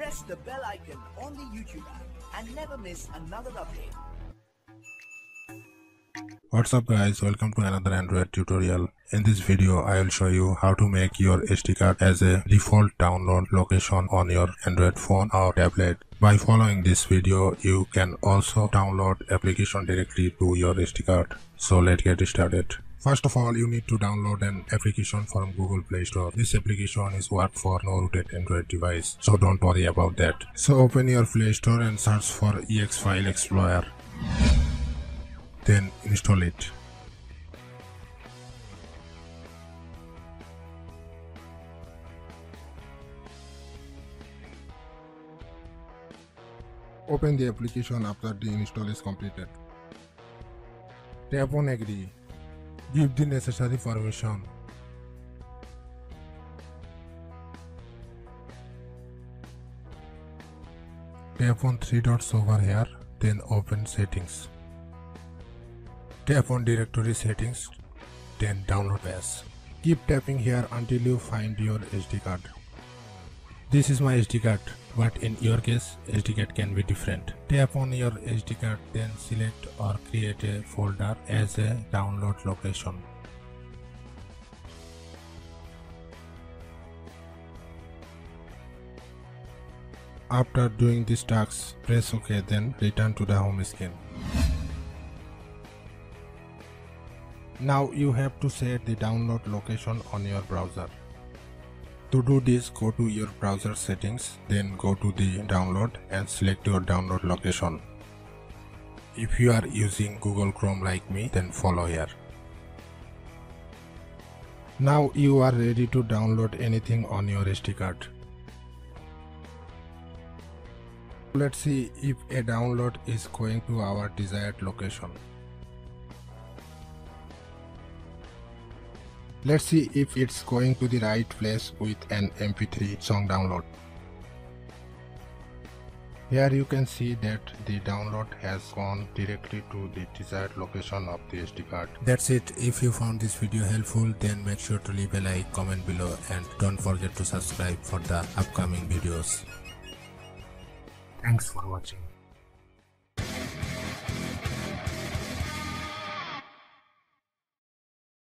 press the bell icon on the YouTube app and never miss another update. What's up guys, welcome to another Android tutorial. In this video I will show you how to make your SD card as a default download location on your Android phone or tablet. By following this video you can also download application directly to your SD card. So let's get started. First of all, you need to download an application from Google Play Store. This application is work for no rooted Android device, so don't worry about that. So open your Play Store and search for EX File Explorer. Then install it. Open the application after the install is completed. Tap on Agree. Give the necessary permission. Tap on three dots over here, then open Settings. Tap on Directory Settings, then Download As. Keep tapping here until you find your SD card. This is my SD card, but in your case, SD card can be different. Tap on your SD card, then select or create a folder as a download location. After doing this task, press OK, then return to the home screen. Now you have to set the download location on your browser. To do this, go to your browser settings, then go to the download and select your download location. If you are using Google Chrome like me, then follow here. Now you are ready to download anything on your SD card. Let's see if a download is going to our desired location. Let's see if it's going to the right place with an MP3 song download. Here you can see that the download has gone directly to the desired location of the SD card. That's it. If you found this video helpful, then make sure to leave a like, comment below, and don't forget to subscribe for the upcoming videos. Thanks for watching.